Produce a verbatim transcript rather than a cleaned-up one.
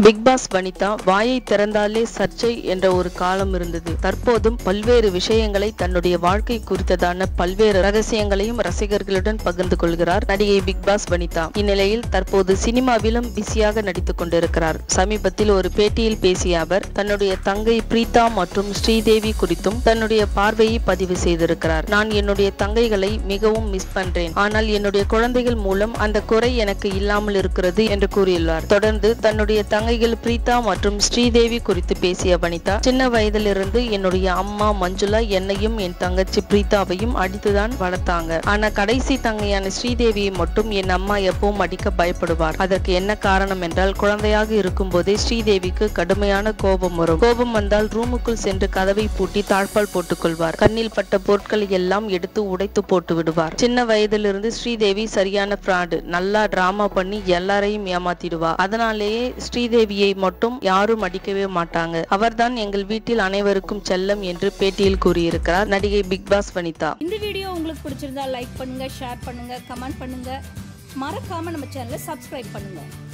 Big pass Vanitha வாயை திறந்தாலே சர்ச்சை என்ற ஒரு காலம் இருந்தது. தற்போதும் பல்வேறு விஷயங்களை தன்னுடைய வாழ்க்கை குறித்ததான பல்வேறு ரகசியங்களையும் ரசிகர்களுடன் பகிர்ந்து கொள்கிறார் நடிகை பிக் பாஸ் வனிதா. இந்நிலையில் தற்போது சினிமாவிலும் பிஸியாக நடித்துக் கொண்டிருக்கிறார். சமீபத்தில் ஒரு பேட்டியில் பேசிய அவர் தன்னுடைய தங்கை பிரீதா மற்றும் ஸ்ரீதேவி குறித்தும் தன்னுடைய பார்வையை பதிவு செய்திருக்கிறார். நான் என்னுடைய தங்கைகளை மிகவும் மிஸ் பண்றேன், ஆனால் என்னுடைய குழந்தைகள் மூலம் அந்த குறை எனக்கு இல்லாமல் இருக்கிறது என்று கூறியுள்ளார். தொடர்ந்து தன்னுடைய தங்கைகள் பிரீதா மற்றும் ஸ்ரீதேவி குறித்து பேசிய வனிதா, சின்ன வயதிலிருந்து என்னுடைய அம்மா மஞ்சுளா என்னையும் என் தங்கச்சி பிரீதாவையும் அடித்துதான் வளர்த்தாங்க. ஆனா கடைசி தங்கையான ஸ்ரீதேவியை மட்டும் என் அம்மா எப்பவும் அடிக்க பயப்படுவார். அதற்கு என்ன காரணம் என்றால், குழந்தையாக இருக்கும் போதே ஸ்ரீதேவிக்கு கடுமையான கோபம் வரும். கோபம் வந்தால் ரூமுக்குள் சென்று கதவை பூட்டி தாழ்பால் போட்டுக் கொள்வார். கண்ணில் பட்ட பொருட்களை எல்லாம் எடுத்து உடைத்து போட்டு விடுவார். சின்ன வயதிலிருந்து ஸ்ரீதேவி சரியான பிராடு, நல்லா டிராமா பண்ணி எல்லாரையும் ஏமாத்திடுவா. அதனாலேயே ஸ்ரீதேவியை மட்டும் யாரும் அடிக்கவே மாட்டாங்க. அவர்தான் எங்கள் வீட்டில் அனைவருக்கும் செல்லம் என்று பேட்டியில் கூறியிருக்கிறார் நடிகை பிக் பாஸ் வனிதா. இந்த வீடியோ உங்களுக்கு பிடிச்சிருந்தா லைக் பண்ணுங்க, ஷேர் பண்ணுங்க, கமெண்ட் பண்ணுங்க. மறக்காம நம்ம சேனலை சப்ஸ்கிரைப் பண்ணுங்க.